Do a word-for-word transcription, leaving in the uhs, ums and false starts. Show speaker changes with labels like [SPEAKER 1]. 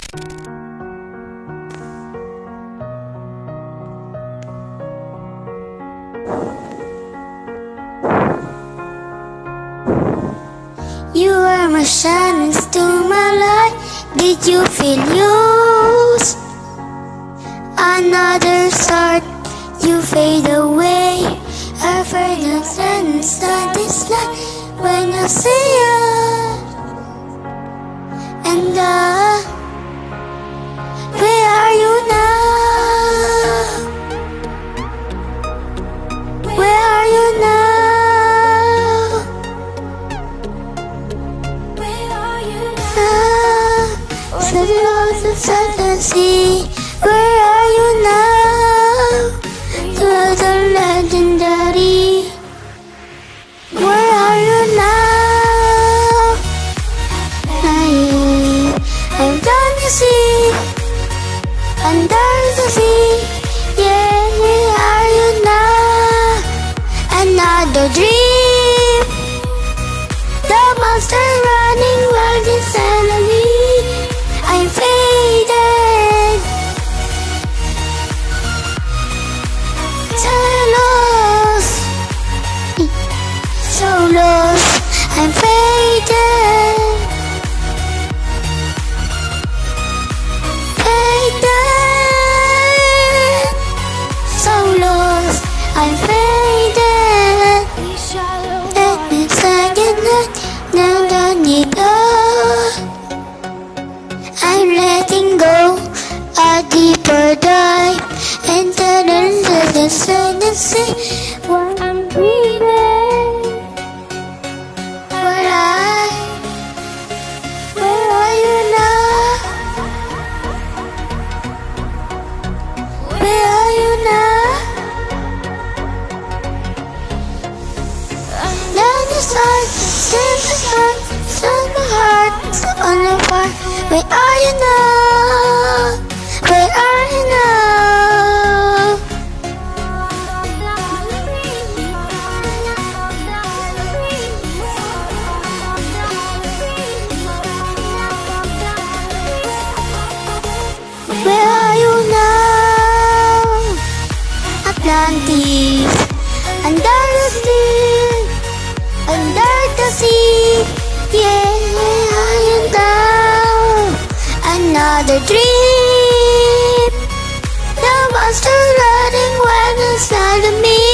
[SPEAKER 1] You are my shining star, my light. Did you feel used? Another start, you fade away. I forgot and start this life when I see you. And uh, where are you now? Where are you now? So lost inside the sea. Where are you now? You are the legendary. Where are you now? I, I'm down the sea, under the sea. Yeah, where are you now? Another dream. The monster running wild inside of me. I'm faded, so lost, so lost. I'm faded, faded, so lost. I'm faded. And it's like a night, now don't need love. I'm letting go, a deeper dive, and turn into the sun and see what I'm breathing. Where I, where are you now? Where are you now? Down the sun, still the sun, still my heart, still on the fire. Where are you now? Where are you now? Where are you now? Atlantis, under the sea, under the sea. Yeah, where are you now? Another dream. The monster running wild inside of me.